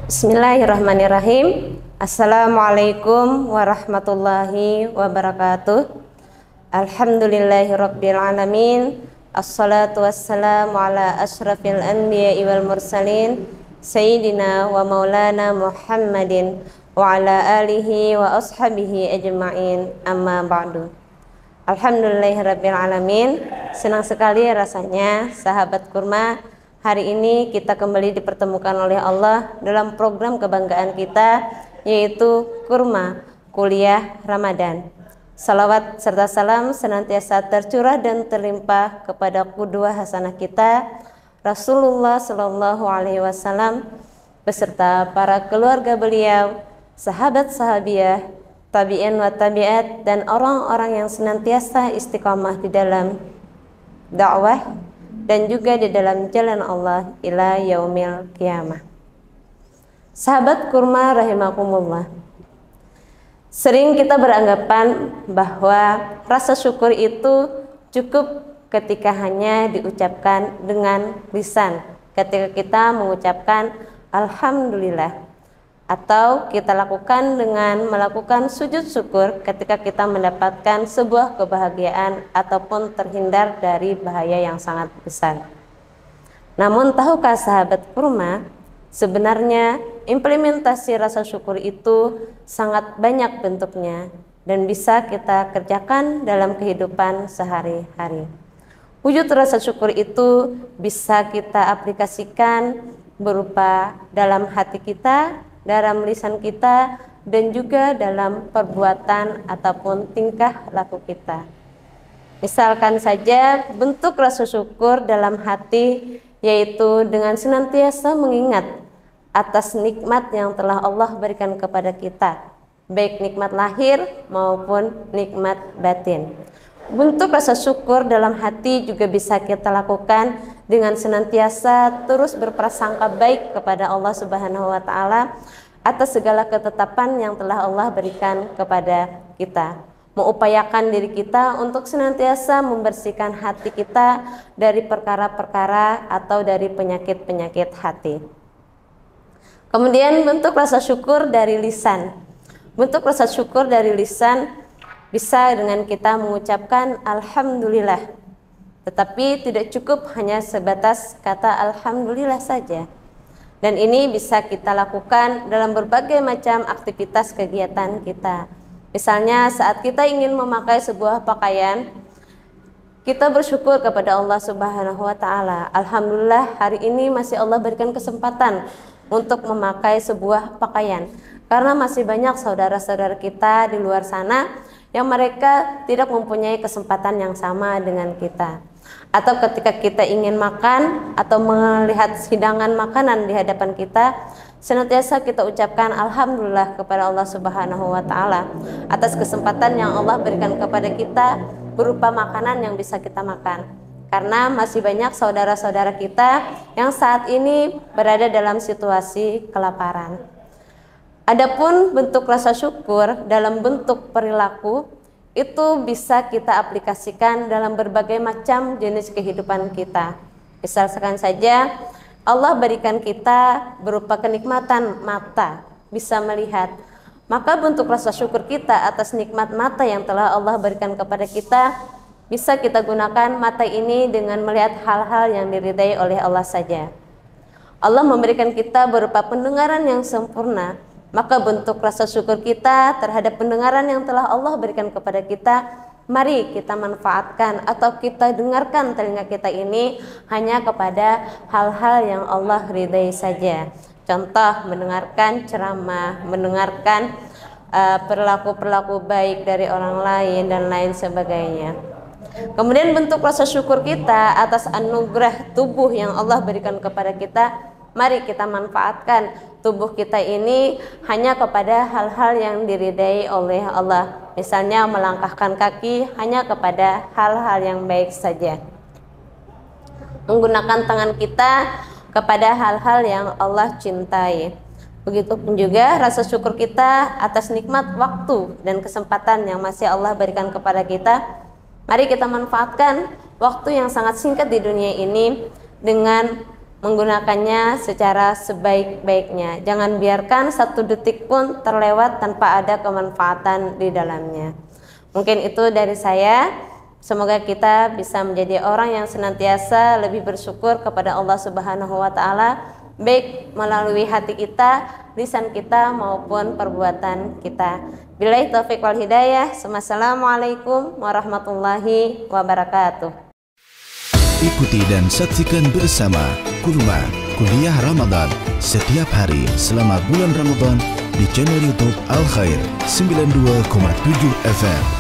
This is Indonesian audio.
Bismillahirrahmanirrahim. Assalamualaikum warahmatullahi wabarakatuh. Alhamdulillahirabbil alamin. Assalatu wassalamu ala asyrafil anbiya'i wal mursalin sayyidina wa maulana Muhammadin wa ala alihi wa ashabihi ajma'in. Amma ba'du. Alhamdulillahirabbil alamin. Senang sekali rasanya sahabat kurma, hari ini kita kembali dipertemukan oleh Allah dalam program kebanggaan kita, yaitu Kurma Kuliah Ramadan. Salawat serta salam senantiasa tercurah dan terlimpah kepada qudwah hasanah kita, Rasulullah Shallallahu Alaihi Wasallam, beserta para keluarga beliau, sahabat-sahabiah, tabi'in wa tabi'at, dan orang-orang yang senantiasa istiqamah di dalam dakwah dan juga di dalam jalan Allah ila yaumil qiyamah. Sahabat kurma rahimakumullah, sering kita beranggapan bahwa rasa syukur itu cukup ketika hanya diucapkan dengan lisan, ketika kita mengucapkan alhamdulillah, atau kita lakukan dengan melakukan sujud syukur ketika kita mendapatkan sebuah kebahagiaan ataupun terhindar dari bahaya yang sangat besar. Namun tahukah sahabat kurma, sebenarnya implementasi rasa syukur itu sangat banyak bentuknya dan bisa kita kerjakan dalam kehidupan sehari-hari. Wujud rasa syukur itu bisa kita aplikasikan berupa dalam hati kita, dalam lisan kita, dan juga dalam perbuatan ataupun tingkah laku kita. Misalkan saja bentuk rasa syukur dalam hati, yaitu dengan senantiasa mengingat atas nikmat yang telah Allah berikan kepada kita, baik nikmat lahir maupun nikmat batin. Bentuk rasa syukur dalam hati juga bisa kita lakukan dengan senantiasa terus berprasangka baik kepada Allah Subhanahu wa Ta'ala atas segala ketetapan yang telah Allah berikan kepada kita. Mengupayakan diri kita untuk senantiasa membersihkan hati kita dari perkara-perkara atau dari penyakit-penyakit hati. Kemudian bentuk rasa syukur dari lisan. Bentuk rasa syukur dari lisan bisa dengan kita mengucapkan alhamdulillah, tetapi tidak cukup hanya sebatas kata alhamdulillah saja. Dan ini bisa kita lakukan dalam berbagai macam aktivitas kegiatan kita. Misalnya saat kita ingin memakai sebuah pakaian, kita bersyukur kepada Allah Subhanahu wa Ta'ala. Alhamdulillah hari ini masih Allah berikan kesempatan untuk memakai sebuah pakaian, karena masih banyak saudara-saudara kita di luar sana yang mereka tidak mempunyai kesempatan yang sama dengan kita. Atau ketika kita ingin makan atau melihat hidangan makanan di hadapan kita, senantiasa kita ucapkan alhamdulillah kepada Allah Subhanahu wa Ta'ala atas kesempatan yang Allah berikan kepada kita berupa makanan yang bisa kita makan. Karena masih banyak saudara-saudara kita yang saat ini berada dalam situasi kelaparan. Adapun bentuk rasa syukur dalam bentuk perilaku itu bisa kita aplikasikan dalam berbagai macam jenis kehidupan kita. Misalkan saja Allah berikan kita berupa kenikmatan mata, bisa melihat. Maka bentuk rasa syukur kita atas nikmat mata yang telah Allah berikan kepada kita, bisa kita gunakan mata ini dengan melihat hal-hal yang diridai oleh Allah saja. Allah memberikan kita berupa pendengaran yang sempurna, maka bentuk rasa syukur kita terhadap pendengaran yang telah Allah berikan kepada kita, mari kita manfaatkan atau kita dengarkan telinga kita ini hanya kepada hal-hal yang Allah ridai saja. Contoh, mendengarkan ceramah, mendengarkan perilaku-perilaku baik dari orang lain dan lain sebagainya. Kemudian bentuk rasa syukur kita atas anugerah tubuh yang Allah berikan kepada kita, mari kita manfaatkan tubuh kita ini hanya kepada hal-hal yang diridai oleh Allah. Misalnya melangkahkan kaki hanya kepada hal-hal yang baik saja. Menggunakan tangan kita kepada hal-hal yang Allah cintai. Begitupun juga rasa syukur kita atas nikmat waktu dan kesempatan yang masih Allah berikan kepada kita. Mari kita manfaatkan waktu yang sangat singkat di dunia ini dengan menggunakannya secara sebaik-baiknya. Jangan biarkan satu detik pun terlewat tanpa ada kemanfaatan di dalamnya. Mungkin itu dari saya. Semoga kita bisa menjadi orang yang senantiasa lebih bersyukur kepada Allah Subhanahu wa taala, baik melalui hati kita, lisan kita maupun perbuatan kita. Billahi taufiq wal hidayah. Wassalamualaikum warahmatullahi wabarakatuh. Ikuti dan saksikan bersama Kurma Kuliah Ramadan setiap hari selama bulan Ramadan di channel YouTube Al Khair 92,7 FM.